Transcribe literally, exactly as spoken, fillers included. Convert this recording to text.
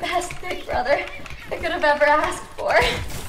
best big brother I could have ever asked for.